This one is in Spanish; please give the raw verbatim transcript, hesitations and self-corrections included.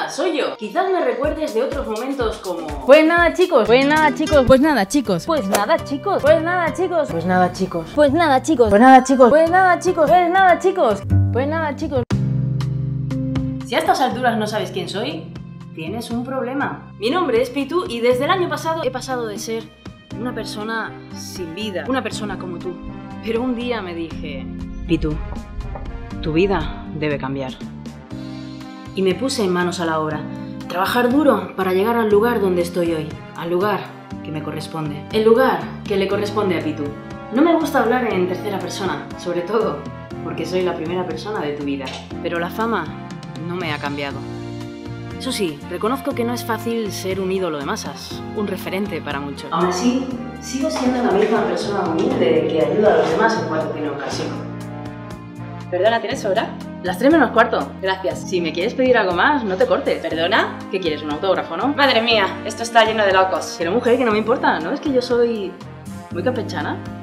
soy yo. Quizás me recuerdes de otros momentos como... Pues nada, chicos. Pues nada, chicos. Pues nada, chicos. Pues nada, chicos. Pues nada, chicos. Pues nada, chicos. Pues nada, chicos. Pues nada, chicos. Pues nada, chicos. Pues nada, chicos. Pues nada, chicos. Si a estas alturas no sabes quién soy, tienes un problema. Mi nombre es Pitu y desde el año pasado he pasado de ser una persona sin vida, una persona como tú. Pero un día me dije, Pitu, tu vida debe cambiar. Y me puse en manos a la obra. Trabajar duro para llegar al lugar donde estoy hoy. Al lugar que me corresponde. El lugar que le corresponde a Pitu. No me gusta hablar en tercera persona, sobre todo porque soy la primera persona de tu vida. Pero la fama no me ha cambiado. Eso sí, reconozco que no es fácil ser un ídolo de masas, un referente para muchos. Aún así, sigo siendo la misma persona humilde que ayuda a los demás en cuanto tiene ocasión. Perdona, ¿tienes hora? Las tres menos cuarto. Gracias. Si me quieres pedir algo más, no te cortes. ¿Perdona? ¿Qué quieres, un autógrafo, no? Madre mía, esto está lleno de locos. Pero mujer, que no me importa, ¿no es que yo soy muy campechana?